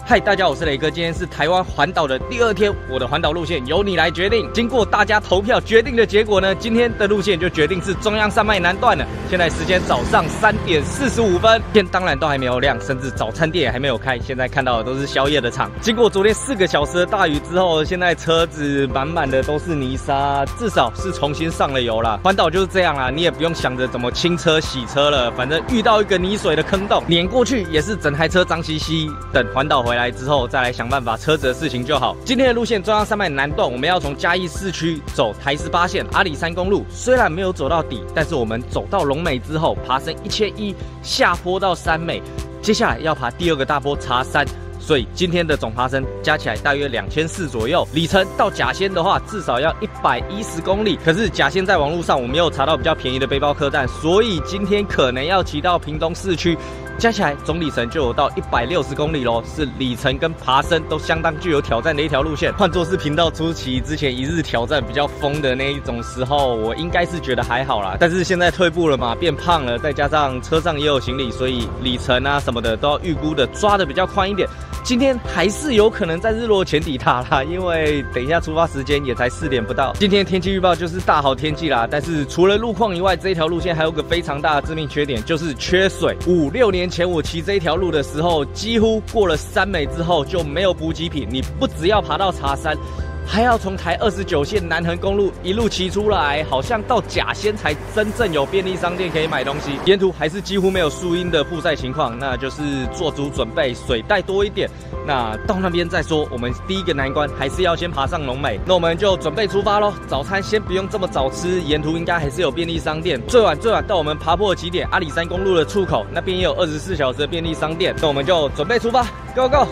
嗨，大家好，我是磊哥。今天是台湾环岛的第2天，我的环岛路线由你来决定。经过大家投票决定的结果呢，今天的路线就决定是中央山脉南段了。现在时间早上3点45分，天当然都还没有亮，甚至早餐店也还没有开。现在看到的都是宵夜的场。经过昨天4个小时的大雨之后，现在车子满满的都是泥沙，至少是重新上了油啦。环岛就是这样啦，你也不用想着怎么清车洗车了，反正遇到一个泥水的坑洞，碾过去也是整台车脏兮兮。等环岛回来之后，再来想办法车子的事情就好。今天的路线中央山脉南段，我们要从嘉义市区走台18线阿里山公路。虽然没有走到底，但是我们走到龙美之后，爬升1001，下坡到山美，接下来要爬第2个大坡茶山。所以今天的总爬升加起来大约2400左右，里程到甲仙的话至少要110公里。可是甲仙在网络上我没有查到比较便宜的背包客栈，所以今天可能要骑到屏东市区。加起来总里程就有到160公里咯，是里程跟爬升都相当具有挑战的一条路线。换作是频道初期之前1日挑战比较疯的那一种时候，我应该是觉得还好啦。但是现在退步了嘛，变胖了，再加上车上也有行李，所以里程啊什么的都要预估的抓的比较宽一点。今天还是有可能在日落前抵达啦，因为等一下出发时间也才4点不到。今天天气预报就是大好天气啦，但是除了路况以外，这一条路线还有个非常大的致命缺点，就是缺水。5、6年前我骑这一条路的时候，几乎过了山美之后就没有补给品，你不只要爬到茶山，还要从台29线南横公路一路骑出来，好像到甲仙才真正有便利商店可以买东西。沿途还是几乎没有树荫的曝晒情况，那就是做足准备，水带多一点。那到那边再说，我们第1个难关还是要先爬上龙美。那我们就准备出发咯。早餐先不用这么早吃，沿途应该还是有便利商店。最晚到我们爬坡的起点阿里山公路的出口，那边也有24小时的便利商店。那我们就准备出发 ，Go Go！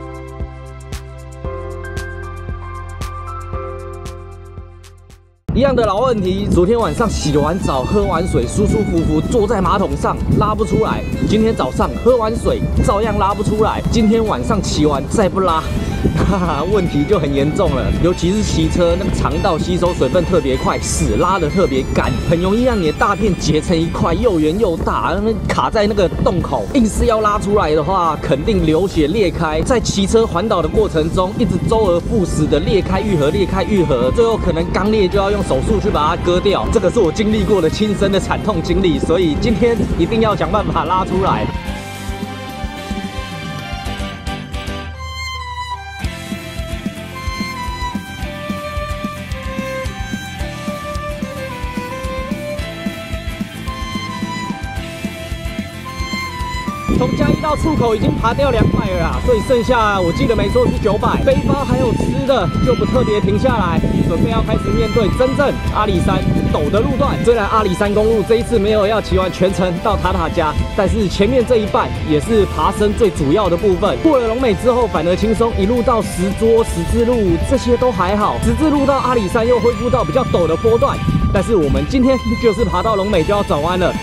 一样的老问题，昨天晚上洗完澡、喝完水，舒舒服服坐在马桶上拉不出来。今天早上喝完水，照样拉不出来。今天晚上骑完再不拉，问题就很严重了。尤其是骑车，那个肠道吸收水分特别快，屎拉得特别干，很容易让你的大便结成一块，又圆又大，卡在那个洞口。硬是要拉出来的话，肯定流血裂开。在骑车环岛的过程中，一直周而复始的裂开愈合，裂开愈合，最后可能刚裂就要用手术去把它割掉。这个是我经历过的亲身的惨痛经历，所以今天一定要想办法拉出来。从嘉义到出口已经爬掉200了啦，所以剩下我记得没错是900。背包还有吃的，就不特别停下来，准备要开始面对真正阿里山陡的路段。虽然阿里山公路这一次没有要骑完全程到塔塔加，但是前面这一半也是爬升最主要的部分。过了龙美之后反而轻松，一路到石桌、十字路这些都还好，十字路到阿里山又恢复到比较陡的坡段。但是我们今天就是爬到龙美就要转弯了。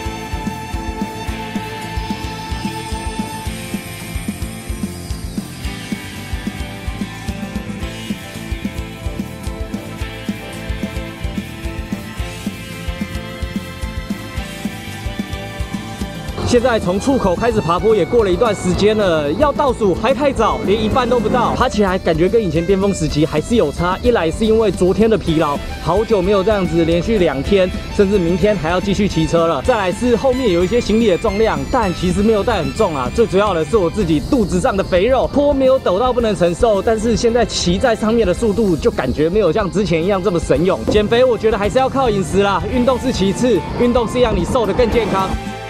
现在从出口开始爬坡也过了一段时间了，要倒数还太早，连一半都不到。爬起来感觉跟以前巅峰时期还是有差，一来是因为昨天的疲劳，好久没有这样子连续2天，甚至明天还要继续骑车了。再来是后面有一些行李的重量，但其实没有带很重啊。最主要的是我自己肚子上的肥肉，坡没有陡到不能承受，但是现在骑在上面的速度就感觉没有像之前一样这么神勇。减肥我觉得还是要靠饮食啦，运动是其次，运动是让你瘦得更健康。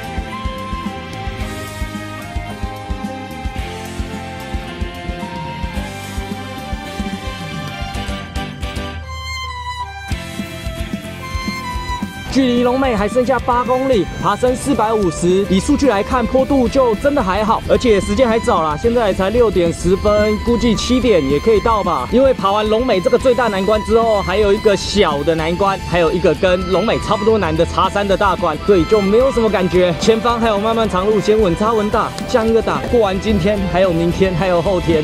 距离龙美还剩下8公里，爬升450。以数据来看，坡度就真的还好，而且时间还早啦，现在才6点10分，估计7点也可以到吧。因为爬完龙美这个最大难关之后，还有一个小的难关，还有一个跟龙美差不多难的茶山的大关，所以就没有什么感觉。前方还有漫漫长路，先稳扎稳打，降一个打，过完今天，还有明天，还有后天。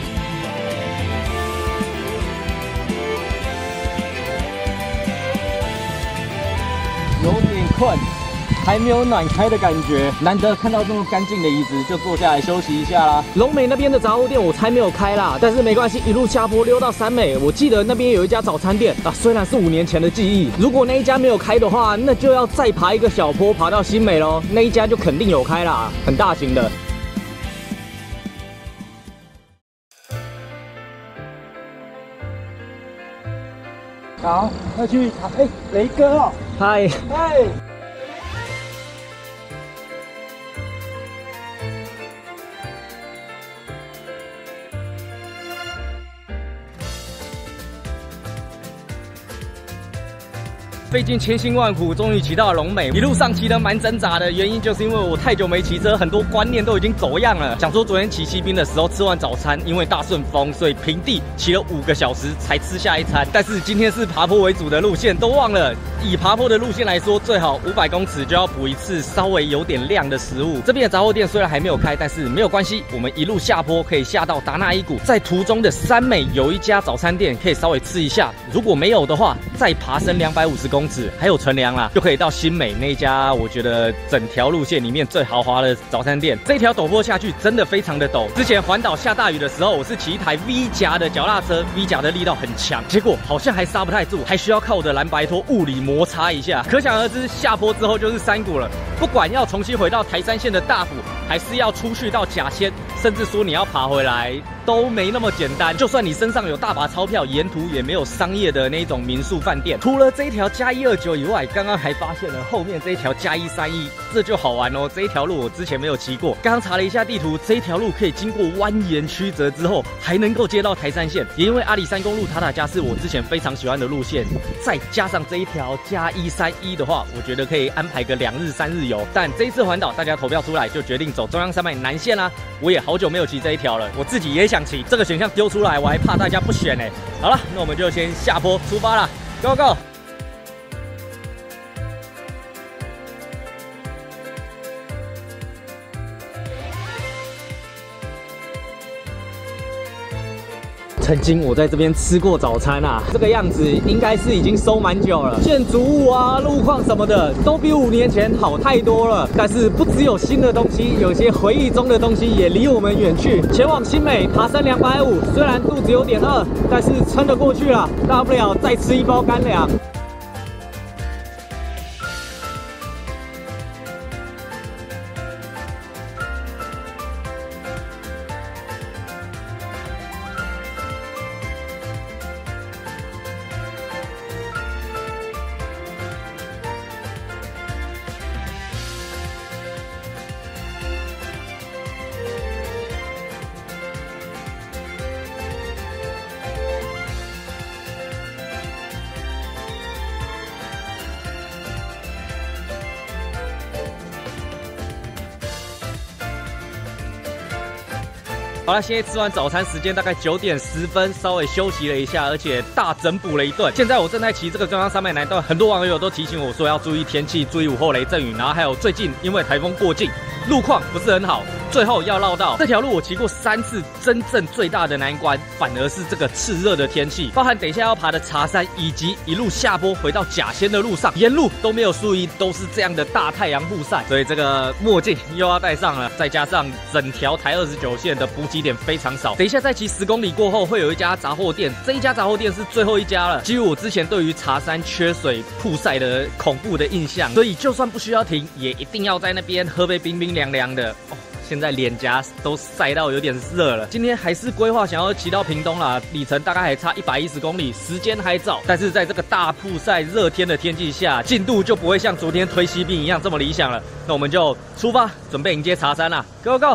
有点困， 还没有暖开的感觉。难得看到这么干净的椅子，就坐下来休息一下啦。龙美那边的杂货店我才没有开啦，但是没关系，一路下坡溜到三美。我记得那边有一家早餐店啊，虽然是5年前的记忆，如果那一家没有开的话，那就要再爬一个小坡爬到新美咯。那一家就肯定有开啦，很大型的。 好，要去查。哎，雷哥哦， 嗨， 嗨。 费尽千辛万苦，终于骑到了龙美。一路上骑得蛮挣扎的，原因就是因为我太久没骑车，很多观念都已经走样了。想说昨天骑西滨的时候吃完早餐，因为大顺风，所以平地骑了5个小时才吃下一餐。但是今天是爬坡为主的路线，都忘了。以爬坡的路线来说，最好500公尺就要补一次稍微有点量的食物。这边的杂货店虽然还没有开，但是没有关系，我们一路下坡可以下到达纳伊谷，在途中的三美有一家早餐店可以稍微吃一下。如果没有的话，再爬升250公尺，还有乘凉啦，就可以到新美那一家。我觉得整条路线里面最豪华的早餐店。这条陡坡下去真的非常的陡。之前环岛下大雨的时候，我是骑一台 V 夹的脚踏车 ，V 夹的力道很强，结果好像还刹不太住，还需要靠我的蓝白拖物理摩擦一下。可想而知，下坡之后就是山谷了。不管要重新回到台三线的大埔，还是要出去到甲仙，甚至说你要爬回来，都没那么简单。就算你身上有大把钞票，沿途也没有商业的那种民宿饭店。除了这一条加129以外，刚刚还发现了后面这一条加131，这就好玩哦。这一条路我之前没有骑过，刚刚查了一下地图，这一条路可以经过蜿蜒曲折之后，还能够接到台三线。也因为阿里山公路塔塔加是我之前非常喜欢的路线，再加上这一条加131的话，我觉得可以安排个2日3日游。但这一次环岛，大家投票出来就决定走中央山脉南线啦。我也好久没有骑这一条了，我自己也想骑。这个选项丢出来，我还怕大家不选呢。好了，那我们就先下坡出发啦 ，Go Go！曾经我在这边吃过早餐啊，这个样子应该是已经收蛮久了。建筑物啊、路况什么的都比5年前好太多了。但是不只有新的东西，有些回忆中的东西也离我们远去。前往新美爬升250，虽然肚子有点饿，但是撑得过去了。大不了再吃一包干粮。好了，现在吃完早餐，时间大概9点10分，稍微休息了一下，而且大整补了一顿。现在我正在骑这个中央山脉南段，很多网友都提醒我说要注意天气，注意午后雷阵雨，然后还有最近因为台风过境，路况不是很好。最后要绕道这条路，我骑过3次，真正最大的难关反而是这个炽热的天气，包含等一下要爬的茶山，以及一路下坡回到甲仙的路上，沿路都没有树荫，都是这样的大太阳曝晒，所以这个墨镜又要戴上了。再加上整条台29线的补给点非常少，等一下再骑10公里过后，会有一家杂货店，这一家杂货店是最后一家了。基于我之前对于茶山缺水曝晒的恐怖的印象，所以就算不需要停，也一定要在那边喝杯冰冰凉凉的哦。现在脸颊都晒到有点热了。今天还是规划想要骑到屏东啦，里程大概还差110公里，时间还早。但是在这个大曝晒热天的天气下，进度就不会像昨天推西滨一样这么理想了。那我们就出发，准备迎接茶山啦 ，Go Go！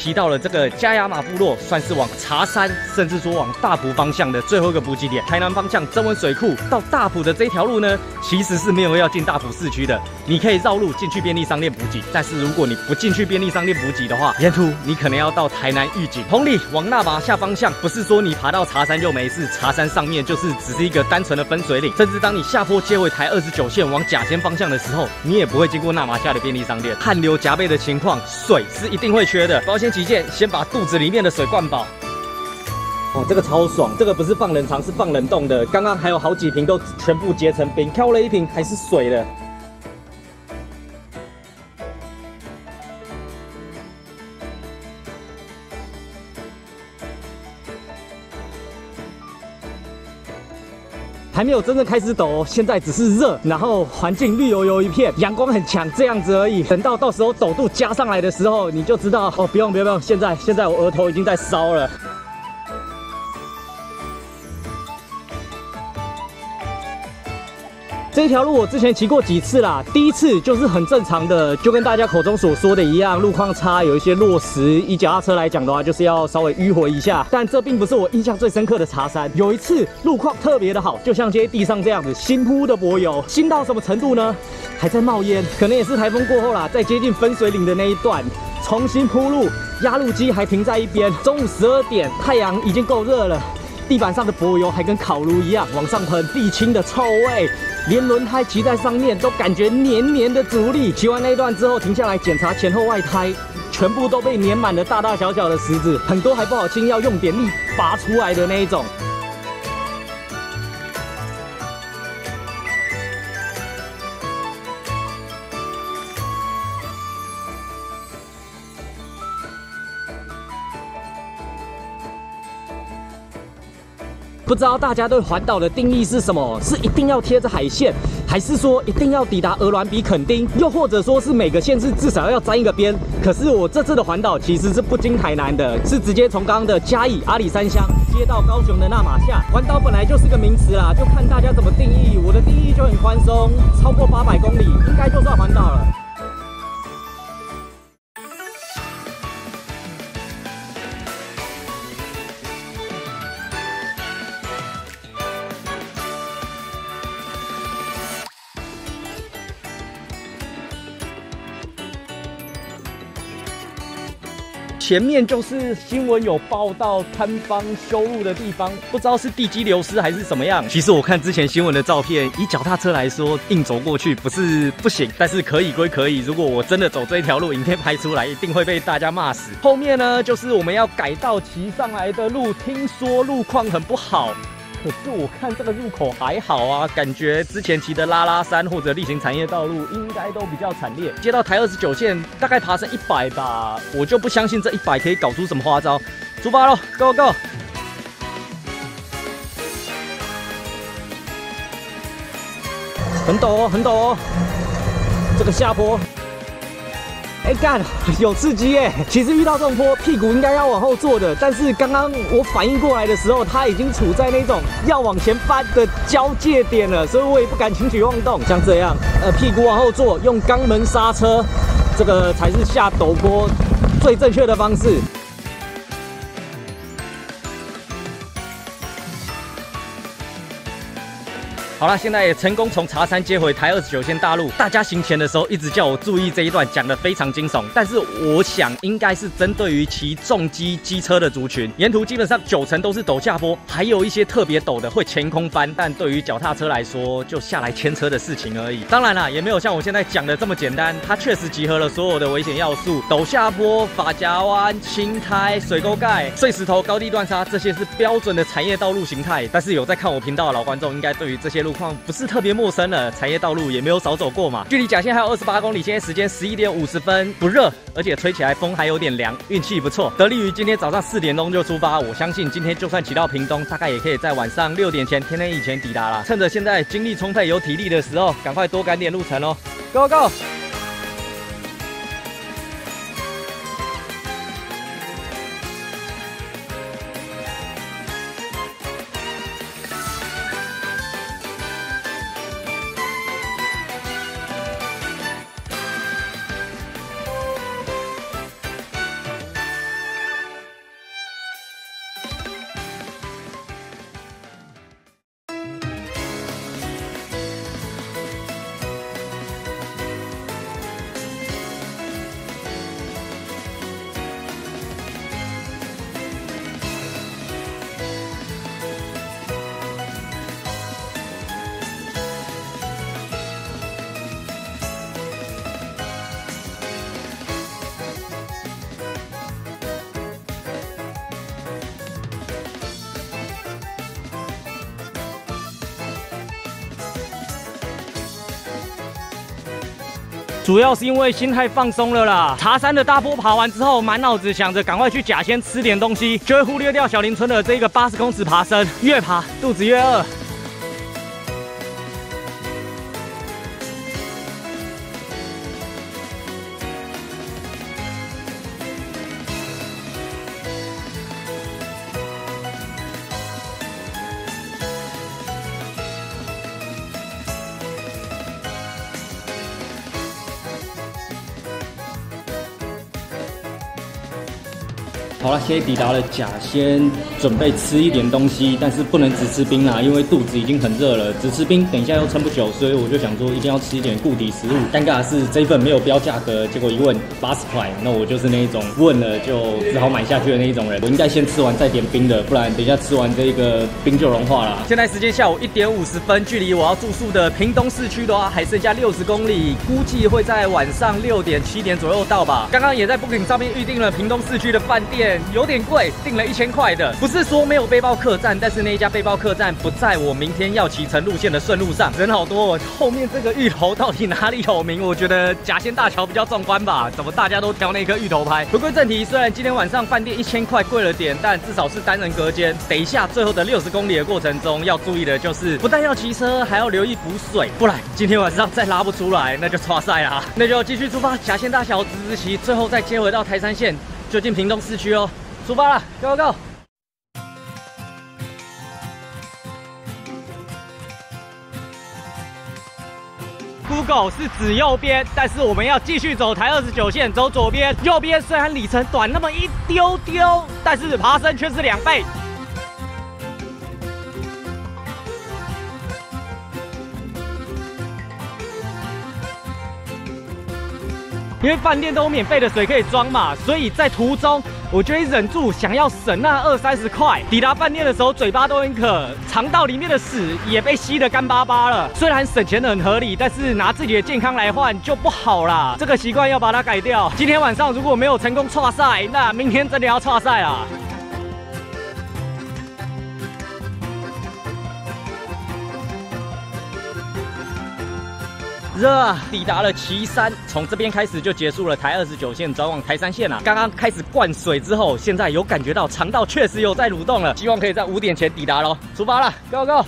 骑到了这个加亚马部落，算是往茶山，甚至说往大埔方向的最后一个补给点。台南方向曾文水库到大埔的这条路呢，其实是没有要进大埔市区的，你可以绕路进去便利商店补给。但是如果你不进去便利商店补给的话，沿途你可能要到台南玉井。同理，往那马下方向，不是说你爬到茶山就没事，茶山上面就是只是一个单纯的分水岭，甚至当你下坡接回台29线往甲仙方向的时候，你也不会经过那马下的便利商店。汗流浃背的情况，水是一定会缺的。保险起见，先把肚子里面的水灌饱。哦，这个超爽，这个不是放冷藏，是放冷冻的。刚刚还有好几瓶都全部结成冰，挑了一瓶还是水的。还没有真正开始抖哦，现在只是热，然后环境绿油油一片，阳光很强，这样子而已。等到时候抖度加上来的时候，你就知道哦，不用，现在我额头已经在烧了。这一条路我之前骑过几次啦，第一次就是很正常的，就跟大家口中所说的一样，路况差，有一些落石。以脚踏车来讲的话，就是要稍微迂回一下。但这并不是我印象最深刻的茶山。有一次路况特别的好，就像接地上这样子，新铺的柏油，新到什么程度呢？还在冒烟，可能也是台风过后啦，在接近分水岭的那一段重新铺路，压路机还停在一边。中午12点，太阳已经够热了，地板上的柏油还跟烤炉一样往上喷，沥青的臭味。连轮胎骑在上面都感觉黏黏的阻力。骑完那一段之后，停下来检查前后外胎，全部都被粘满了大大小小的石子，很多还不好清，要用点力拔出来的那一种。不知道大家对环岛的定义是什么？是一定要贴着海线，还是说一定要抵达鹅銮鼻垦丁，又或者说是每个县市至少要沾一个边？可是我这次的环岛其实是不经台南的，是直接从刚刚的嘉义阿里山乡接到高雄的那马夏。环岛本来就是个名词啦，就看大家怎么定义。我的定义就很宽松，超过800公里应该就算环岛了。前面就是新闻有报道摊方修路的地方，不知道是地基流失还是怎么样。其实我看之前新闻的照片，以脚踏车来说，硬走过去不是不行，但是可以归可以。如果我真的走这一条路，影片拍出来一定会被大家骂死。后面呢，就是我们要改道骑上来的路，听说路况很不好。可是我看这个入口还好啊，感觉之前骑的拉拉山或者例行产业道路应该都比较惨烈。接到台29线，大概爬升100吧，我就不相信这100可以搞出什么花招。出发喽 ，Go Go！ 很陡哦，很陡哦，这个下坡。哎干，有刺激耶！其实遇到这种坡，屁股应该要往后坐的，但是刚刚我反应过来的时候，它已经处在那种要往前翻的交界点了，所以我也不敢轻举妄动。像这样，屁股往后坐，用肛门刹车，这个才是下陡坡最正确的方式。好了，现在也成功从茶山接回台29线大路。大家行前的时候一直叫我注意这一段，讲得非常惊悚。但是我想应该是针对于骑重机机车的族群，沿途基本上90%都是陡下坡，还有一些特别陡的会前空翻。但对于脚踏车来说，就下来牵车的事情而已。当然啦，也没有像我现在讲的这么简单。它确实集合了所有的危险要素：陡下坡、发夹弯、青苔、水沟盖、碎石头、高低断沙，这些是标准的产业道路形态。但是有在看我频道的老观众，应该对于这些路况不是特别陌生了，产业道路也没有少走过嘛。距离甲线还有28公里，现在时间11点50分，不热，而且吹起来风还有点凉，运气不错。得力于今天早上4点钟就出发，我相信今天就算骑到屏东，大概也可以在晚上6点前、天黑以前抵达啦。趁着现在精力充沛、有体力的时候，赶快多赶点路程哦 ！Go Go！ 主要是因为心态放松了啦。茶山的大坡爬完之后，满脑子想着赶快去甲仙吃点东西，就会忽略掉小林村的这个80公尺爬升，越爬肚子越饿。 好了，现在抵达了甲仙，准备吃一点东西，但是不能只吃冰啦，因为肚子已经很热了，只吃冰等一下又撑不久，所以我就想说一定要吃一点固体食物。尴尬的是这一份没有标价格，结果一问80块，那我就是那一种问了就只好买下去的那一种人。我应该先吃完再点冰的，不然等一下吃完这个冰就融化了。现在时间下午1点50分，距离我要住宿的屏东市区的话还剩下60公里，估计会在晚上6点7点左右到吧。刚刚也在 Booking 上面预定了屏东市区的饭店。 有点贵，订了1000块的。不是说没有背包客栈，但是那一家背包客栈不在我明天要启程路线的顺路上，人好多。后面这个芋头到底哪里有名？我觉得甲仙大桥比较壮观吧？怎么大家都挑那颗芋头拍？回归正题，虽然今天晚上饭店1000块贵了点，但至少是单人隔间。等一下最后的60公里的过程中，要注意的就是不但要骑车，还要留意补水，不然今天晚上再拉不出来，那就剉赛啦。那就继续出发，甲仙大桥直骑，最后再接回到台山县，就近屏东市区哦。 出发了 ，Go Go！ Google 是指右边，但是我们要继续走台29线，走左边。右边虽然里程短那么一丢丢，但是爬升却是2倍。 因为饭店都有免费的水可以装嘛，所以在途中我就会忍住想要省那20-30块。抵达饭店的时候，嘴巴都很渴，肠道里面的屎也被吸得干巴巴了。虽然省钱的很合理，但是拿自己的健康来换就不好啦。这个习惯要把它改掉。今天晚上如果没有成功剉赛，那明天真的要剉赛啦。 热啊！抵达了旗山，从这边开始就结束了台29线，转往台山线啊。刚刚开始灌水之后，现在有感觉到肠道确实有在蠕动了，希望可以在5点前抵达咯。出发了 ，Go Go！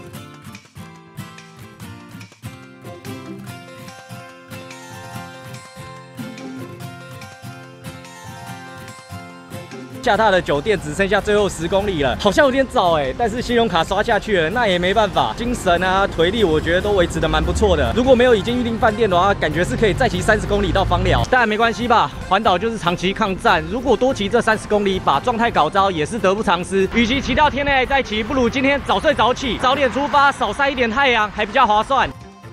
下榻的酒店只剩下最后10公里了，好像有点早哎，但是信用卡刷下去了，那也没办法，精神啊、腿力我觉得都维持得蛮不错的。如果没有已经预定饭店的话，感觉是可以再骑30公里到芳寮，但没关系吧，环岛就是长期抗战，如果多骑这30公里，把状态搞糟也是得不偿失。与其骑到天黑再骑，不如今天早睡早起，早点出发，少晒一点太阳，还比较划算。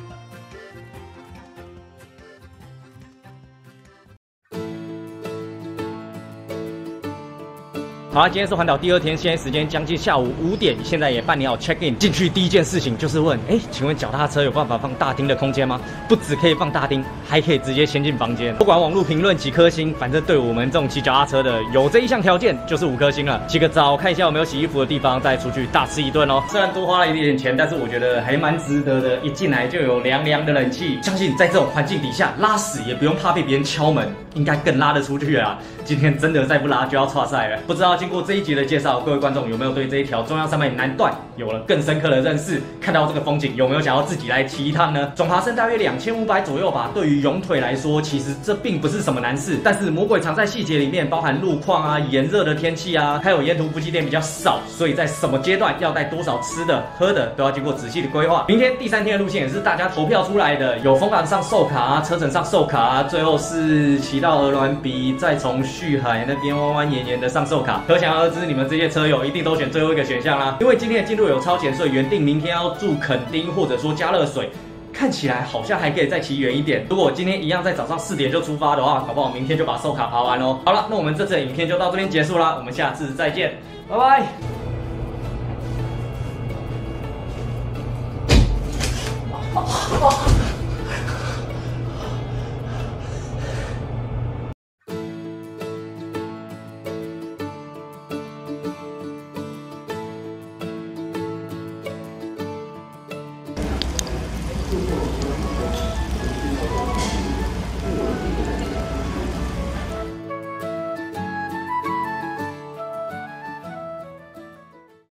好了，今天是环岛第2天，现在时间将近下午5点，现在也办理好 check in。进去第一件事情就是问，请问脚踏车有办法放大厅的空间吗？不只可以放大厅，还可以直接牵进房间。不管网络评论几颗星，反正对我们这种骑脚踏车的，有这一项条件就是5颗星了。洗个澡，看一下有没有洗衣服的地方，再出去大吃一顿哦。虽然多花了一点钱，但是我觉得还蛮值得的。一进来就有凉凉的冷气，相信在这种环境底下拉屎也不用怕被别人敲门，应该更拉得出去啊。今天真的再不拉就要剉赛了，不知道。 经过这一集的介绍，各位观众有没有对这一条中央山脉南段有了更深刻的认识？看到这个风景，有没有想要自己来骑一趟呢？总爬升大约2500左右吧。对于勇腿来说，其实这并不是什么难事。但是魔鬼藏在细节里面，包含路况啊、炎热的天气啊，还有沿途补给点比较少，所以在什么阶段要带多少吃的、喝的，都要经过仔细的规划。明天第3天的路线也是大家投票出来的，有风港上寿卡啊、车程上寿卡啊，最后是骑到鹅銮鼻，再从旭海那边弯弯延延的上寿卡。 可想而知，你们这些车友一定都选最后一个选项啦。因为今天的进度有超前，所以原定明天要住垦丁或者说嘉乐水，看起来好像还可以再骑远一点。如果今天一样在早上4点就出发的话，搞不好明天就把寿卡爬完咯。好了，那我们这次的影片就到这边结束啦，我们下次再见，拜拜。